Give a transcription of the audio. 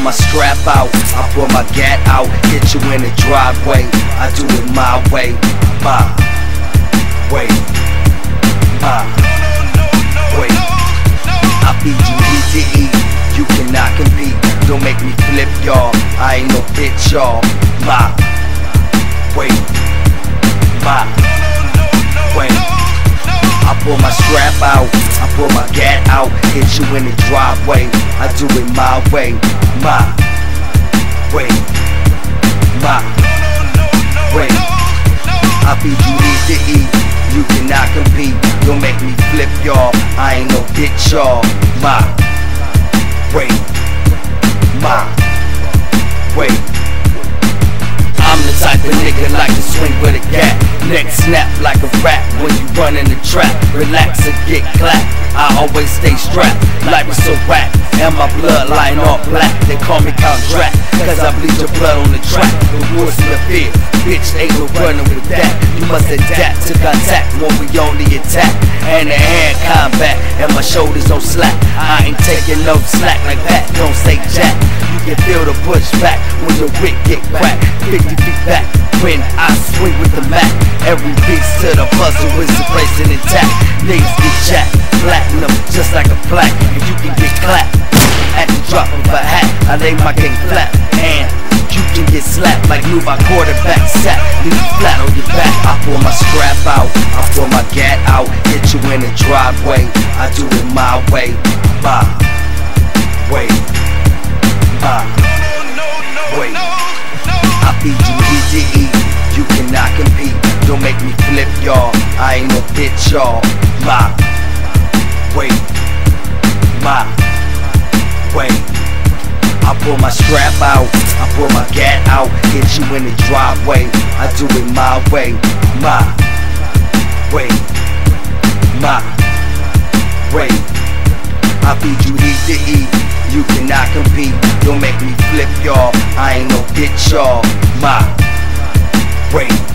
my scrap out, I pull my gat out, hit you in the driveway. I do it my way, my way, my way. I feed you eat to eat, you cannot compete. Don't make me flip y'all, I ain't no bitch y'all. My way, my way. I pull my scrap out, I pull my gat out, hit you in the driveway. I do it my way, my way, my way. I feed you eat to eat, you cannot compete. Don't make me flip y'all, I ain't no bitch y'all. My way, my way. I'm the type of nigga like to swing with a gat. Neck snap like a rat when you run in the trap. Relax and get clapped, I always stay strapped. Life is so whack, and my bloodline all black. They call me Count Drac, cause I bleed your blood on the track. The woods smell fear, bitch ain't no running with that. You must adapt to contact when we only attack. And the hand combat, and my shoulders don't slack. I ain't taking no slack like that, don't say jack. You can feel the pushback when your wig get cracked. 50 feet back when I swing with the Mac. Every piece to the puzzle is placed and intact. Niggas get jacked, platinum just like a plaque. If you can get clapped at the drop of a hat, I lay my game flat. And you can get slapped like move my quarterback sack. Leave you flat on your back. I pull my scrap out, I pull my gat out, hit you in the driveway. I do it my way, my way, my way. I feed you eat to eat, you cannot compete. Don't make me flip y'all, I ain't no bitch y'all. My way, my way. I pull my scrap out, I pull my gat out, hit you in the driveway. I do it my way, my way, my way. I feed you eat to eat, you cannot compete. Don't make me flip y'all, I ain't no bitch y'all. My way.